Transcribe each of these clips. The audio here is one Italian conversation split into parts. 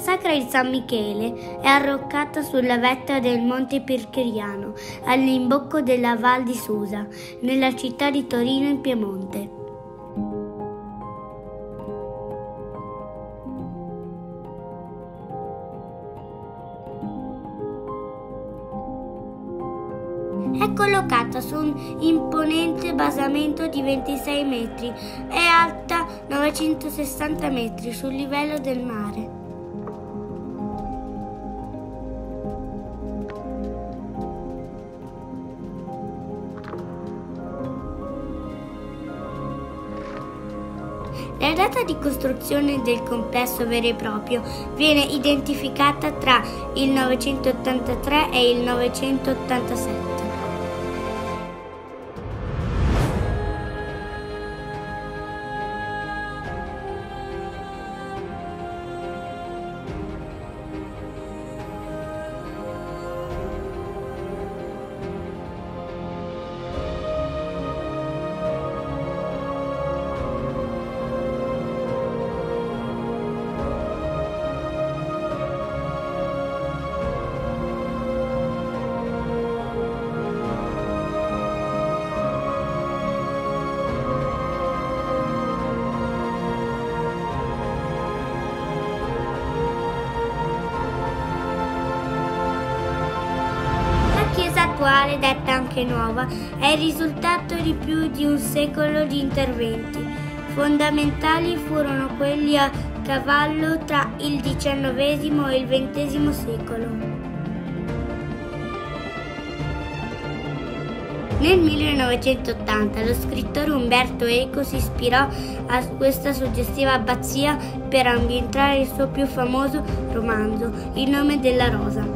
Sacra di San Michele è arroccata sulla vetta del Monte Pircheriano, all'imbocco della Val di Susa, nella città di Torino in Piemonte. È collocata su un imponente basamento di 26 metri, è alta 960 metri sul livello del mare. La data di costruzione del complesso vero e proprio viene identificata tra il 983 e il 987. La chiesa attuale, detta anche nuova, è il risultato di più di un secolo di interventi. Fondamentali furono quelli a cavallo tra il XIX e il XX secolo. Nel 1980 lo scrittore Umberto Eco si ispirò a questa suggestiva abbazia per ambientare il suo più famoso romanzo, Il nome della rosa.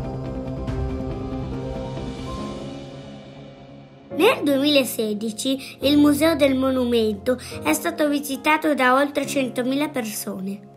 Nel 2016 il Museo del Monumento è stato visitato da oltre 100.000 persone.